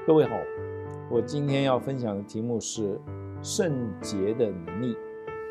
各位好，我今天要分享的题目是圣洁的能力。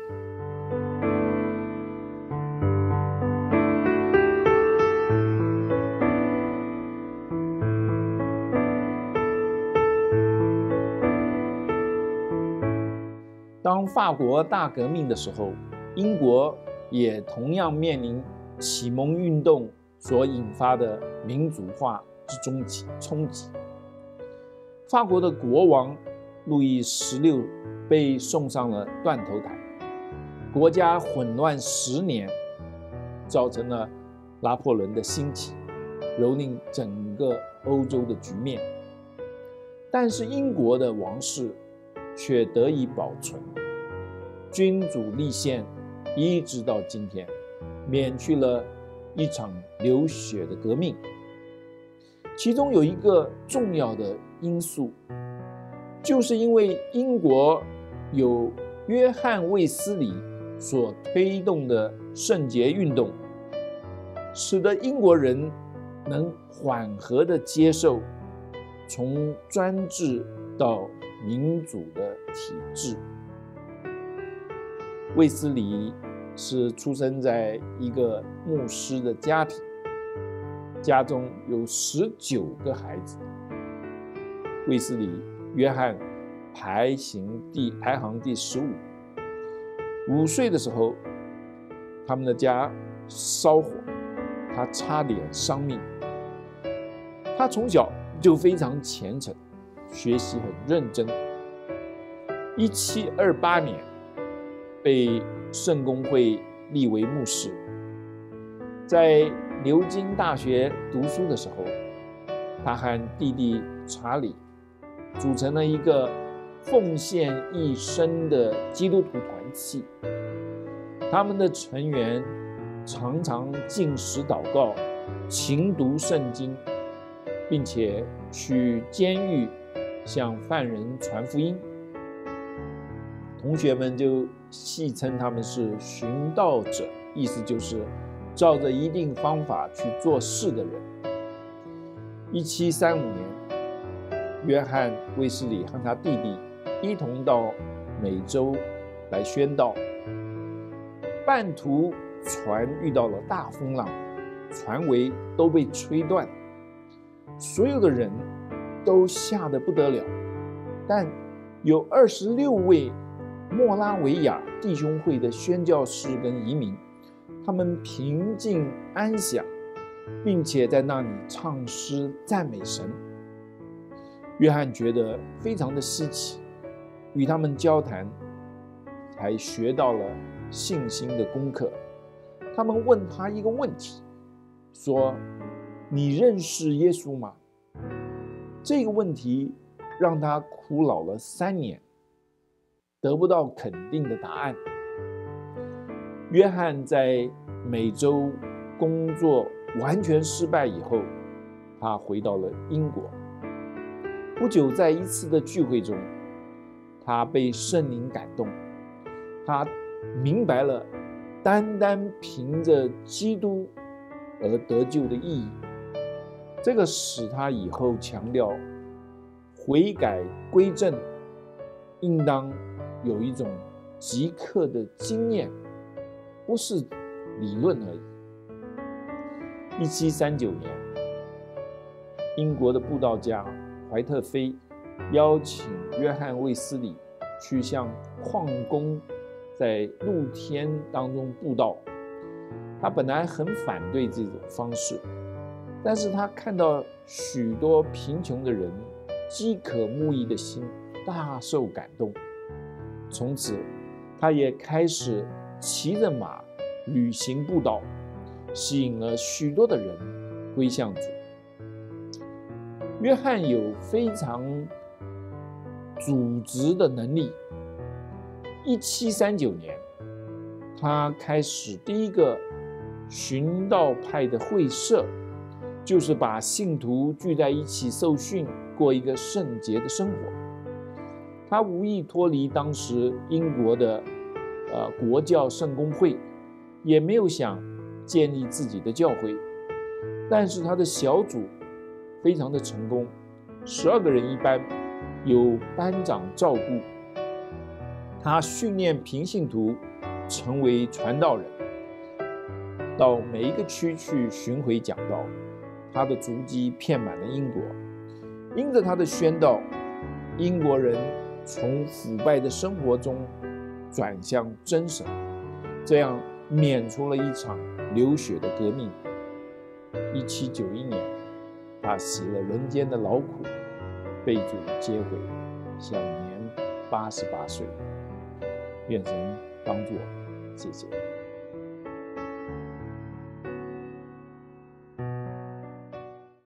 当法国大革命的时候，英国也同样面临启蒙运动所引发的民主化之冲击。法国的国王路易16被送上了断头台，国家混乱10年，造成了拿破仑的兴起，蹂躏整个欧洲的局面。但是英国的王室却得以保存，君主立宪一直到今天，免去了一场流血的革命。其中有一个重要的因素，就是因为英国有约翰·卫斯理所推动的圣洁运动，使得英国人能缓和地接受从专制到民主的体制。卫斯理是出生在一个牧师的家庭，家中有19个孩子。卫斯理约翰排行第15。5岁的时候，他们的家烧火，他差点丧命。他从小就非常虔诚，学习很认真。1728年被圣公会立为牧师。在牛津大学读书的时候，他和弟弟查理组成了一个奉献一生的基督徒团契。他们的成员常常禁食祷告，勤读圣经，并且去监狱向犯人传福音。同学们就戏称他们是寻道者，意思就是照着一定方法去做事的人。1735年，约翰·卫斯理和他弟弟一同到美洲来宣道，半途船遇到了大风浪，船桅都被吹断，所有的人都吓得不得了。但有26位莫拉维亚弟兄会的宣教士跟移民，他们平静安详，并且在那里唱诗赞美神。约翰觉得非常的稀奇，与他们交谈，才学到了信心的功课。他们问他一个问题，说：“你认识耶稣吗？”这个问题让他苦恼了3年，得不到肯定的答案。约翰在美洲工作完全失败以后，他回到了英国。不久，在一次的聚会中，他被圣灵感动，他明白了单单凭着基督而得救的意义。这个使他以后强调悔改归正应当有一种即刻的经验，不是理论而已。1739年，英国的布道家怀特菲邀请约翰·卫斯理去向矿工在露天当中布道。他本来很反对这种方式，但是他看到许多贫穷的人饥渴慕义的心，大受感动。从此，他也开始骑着马旅行布道，吸引了许多的人归向主。约翰有非常组织的能力。1739年，他开始第一个寻道派的会社，就是把信徒聚在一起受训，过一个圣洁的生活。他无意脱离当时英国的国教圣公会，也没有想建立自己的教会，但是他的小组非常的成功， 12个人一班，由班长照顾。他训练平信徒成为传道人，到每一个区去巡回讲道。他的足迹遍满了英国，因着他的宣道，英国人从腐败的生活中转向真神，这样免除了一场流血的革命。1791年，他洗了人间的劳苦，被主接回，享年88岁。愿神帮助我们，谢谢。